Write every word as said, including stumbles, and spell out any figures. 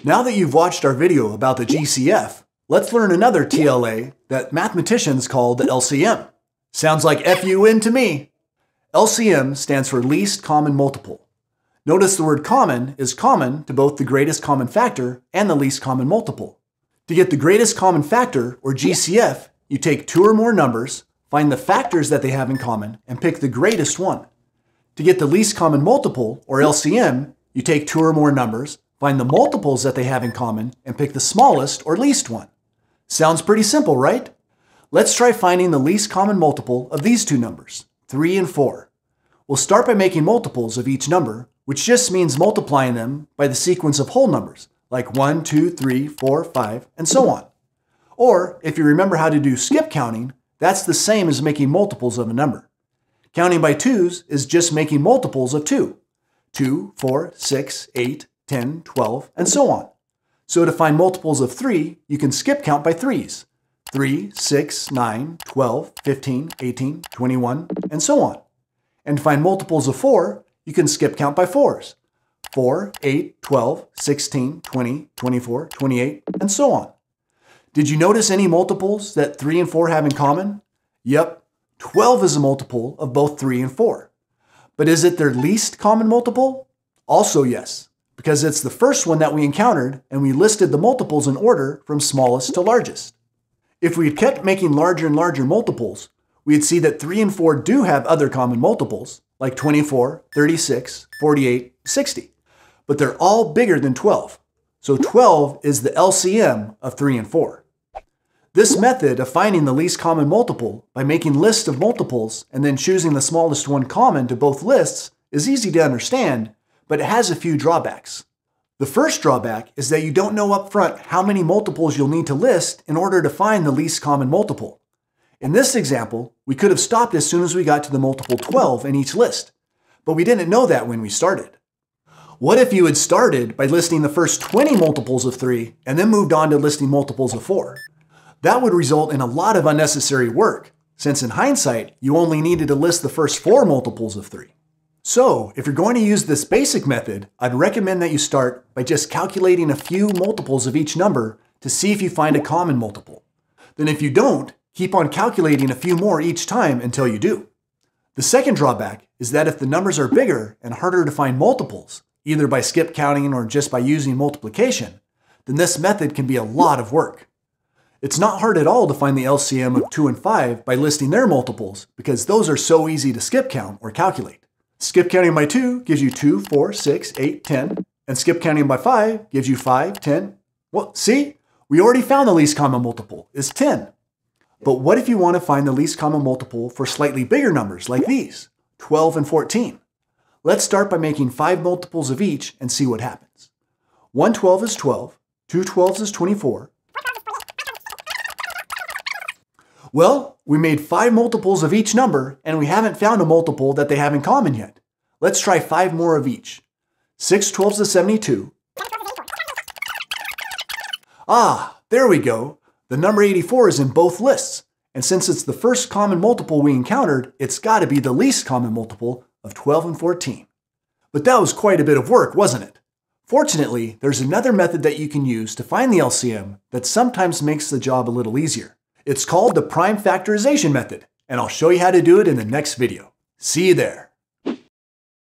Now that you've watched our video about the G C F, let's learn another T L A that mathematicians call the L C M. Sounds like F U N to me. L C M stands for least common multiple. Notice the word common is common to both the greatest common factor and the least common multiple. To get the greatest common factor, or G C F, you take two or more numbers, find the factors that they have in common, and pick the greatest one. To get the least common multiple, or L C M, you take two or more numbers, find the multiples that they have in common, and pick the smallest or least one. Sounds pretty simple, right? Let's try finding the least common multiple of these two numbers, three and four. We'll start by making multiples of each number, which just means multiplying them by the sequence of whole numbers, like one, two, three, four, five, and so on. Or, if you remember how to do skip counting, that's the same as making multiples of a number. Counting by twos is just making multiples of two. two, four, six, eight, ten, twelve, and so on. So to find multiples of three, you can skip count by threes. three, six, nine, twelve, fifteen, eighteen, twenty-one, and so on. And to find multiples of four, you can skip count by fours. four, eight, twelve, sixteen, twenty, twenty-four, twenty-eight, and so on. Did you notice any multiples that three and four have in common? Yep, twelve is a multiple of both three and four. But is it their least common multiple? Also yes, because it's the first one that we encountered and we listed the multiples in order from smallest to largest. If we had kept making larger and larger multiples, we'd see that three and four do have other common multiples, like twenty-four, thirty-six, forty-eight, sixty. But they're all bigger than twelve. So twelve is the L C M of three and four. This method of finding the least common multiple by making lists of multiples and then choosing the smallest one common to both lists is easy to understand, but it has a few drawbacks. The first drawback is that you don't know up front how many multiples you'll need to list in order to find the least common multiple. In this example, we could have stopped as soon as we got to the multiple twelve in each list, but we didn't know that when we started. What if you had started by listing the first twenty multiples of three and then moved on to listing multiples of four? That would result in a lot of unnecessary work, since in hindsight, you only needed to list the first four multiples of three. So, if you're going to use this basic method, I'd recommend that you start by just calculating a few multiples of each number to see if you find a common multiple. Then if you don't, keep on calculating a few more each time until you do. The second drawback is that if the numbers are bigger and harder to find multiples, either by skip counting or just by using multiplication, then this method can be a lot of work. It's not hard at all to find the L C M of two and five by listing their multiples, because those are so easy to skip count or calculate. Skip counting by two gives you two, four, six, eight, ten, and skip counting by five gives you five, ten. Well, see, we already found the least common multiple is ten. But what if you want to find the least common multiple for slightly bigger numbers like these, twelve and fourteen? Let's start by making five multiples of each and see what happens. one twelve is twelve, two twelves is twenty-four. Well, we made five multiples of each number and we haven't found a multiple that they have in common yet. Let's try five more of each. six twelves is seventy-two. Ah, there we go. The number eighty-four is in both lists. And since it's the first common multiple we encountered, it's got to be the least common multiple of twelve and fourteen. But that was quite a bit of work, wasn't it? Fortunately, there's another method that you can use to find the L C M that sometimes makes the job a little easier. It's called the prime factorization method, and I'll show you how to do it in the next video. See you there.